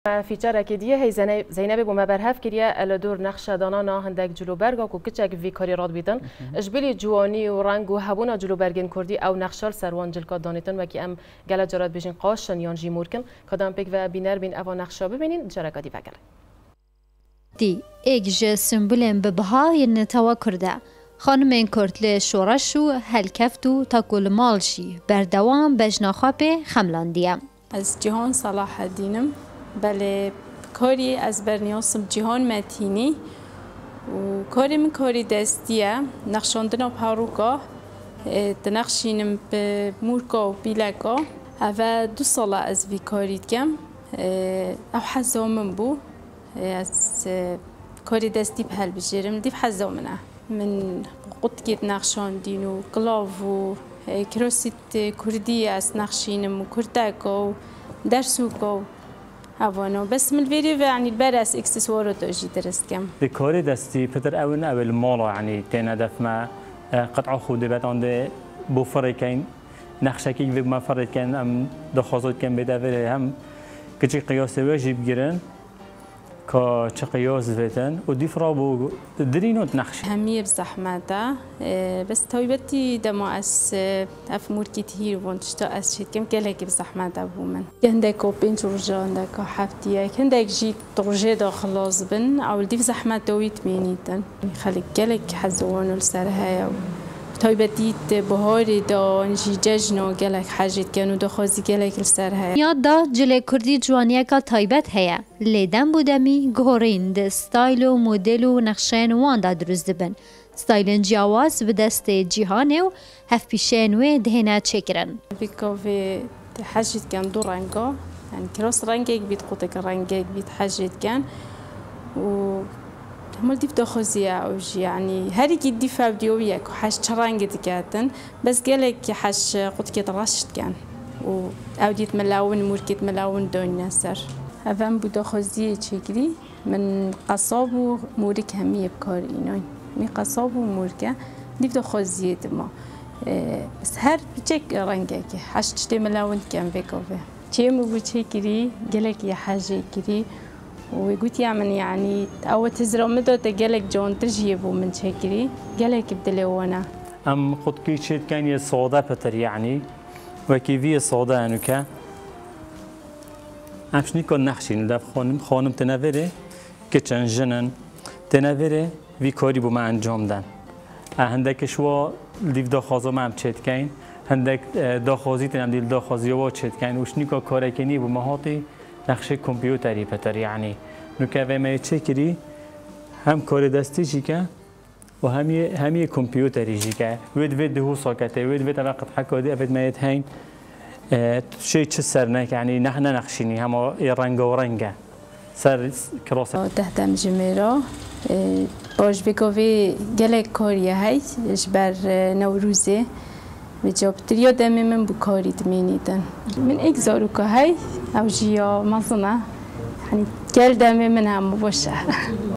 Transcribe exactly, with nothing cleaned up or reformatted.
فیچر کدیه هی زینب بوم برهف کریه الدور نقش دانا هندک جلو برگا کو کچک وی کاری راد بیدن اجبلی جوانی و رنگ و هبونا جلو برگن کردی او نقشال سروان جلکا دانیتن و کی ام گله جرات بجین قاشن یان جی مورکن کدام پیک و بینر بین اوا نقشا ببینین جرکا دی وگل دی ایگج سمبولن به بهای نتوا کرده خانم کرد شورش و هلکفت و تاکل مالشی بردوام بجناخاپه خملاندیه از جهان صلاح الدینم بله کاری از برنیاسم جهان متینی و کاری من کاری دستیه نقشاندن پاروکا تنقشینم به مورکا و بیلکا و دو ساله از وی کاری کم او حزامم بو از کاری دستی به هل بجرم دیف حزامنه من قد گید نقشاندین و کلاف و کروسیت کردی از نقشینم و کردکا و درسوکا هوانو بس من الفيديو يعني البرس اكسسوارات اجي درست كم دكوري دستي بتر اول اول مالا يعني تينا دف ما قطع خود بيت عند بو فريقين نقشكي في ما فريقين ام دخوزات كم بدور هم كجي قياس واجب جيرن كا چه قياس فتن ودي فرابو درينوت نقش همية بزحمته بس طيبتي دما اس اف موركيت هير وانشتا اس شيت كم كلك بزحمته بومن عندك بنت رجا عندك حفتيه عندك جي ترجي داخل بن او دي زحمته ويتمينيتن خليك كلك حزوان السرها طيبتي بهاري دا نجي ججنا گلک حاجت كانوا دخازي گلک السرها یاد دا جلی کردی جوانیه که طایبت هیا لیدن بودمی گهورین ده ستایل و مدل و نقشین وان دا درست بن ستایلن جواز به دست جیهانه و هف پیشین و دهنه چکرن بيكوفي حاجت كان دو رنگا يعني كراس رنگك بيت قوتك رنگك بيت حاجت كان و همال ديف دخوزية أوج يعني هاري كي ديف عبديوية كحاش ترانج دكاتن بس قالك حاش قد كي ترشت كان و أوديت ملاون موركيت ملاون دون نسر أفهم بدخوزية شكلي من قصاب و مورك همية بكارينوي مي قصاب و موركة ديف دخوزية ما بس هر بيشك رنجك حاش تشتي ملاون كان بيكوفي شيء مو بتشكري قالك يا حاجة كري وقلت يا من يعني أول تزرع مدة تجلك جون تجيبه من شكري جلك بدلوانا أم قد كيشت كان يصعد بتر يعني وكيفية صعدة إنه كا أمش نيكون نخشين لف خانم خانم تنافره كتشن جنن تنافره في كاري بما أنجام دن هندك شوا لیف داخازا ما هم چت کن هندك داخازی تنم دیل داخازی و چت کن وش نیکا کاری کنی بو مهاتی نقشه کامپیوتری پتر یعنی نکته ما چکری هم کار دستی چیکه و همی همی کامپیوتری چیکه ود ود هو ساکته ود ود وقت حکادی افت ما يتهين شيء چه سر نک یعنی نه نه نقشینی هم رنگ و رنگه سر کراسه تهتم جمیرا باش بگوی گله کاریه هی جبر نوروزه بجاب تريو دمي من بكاري تمينيتن من إجزارو كهاي أو جيا مظنة يعني كل دمي منها مباشرة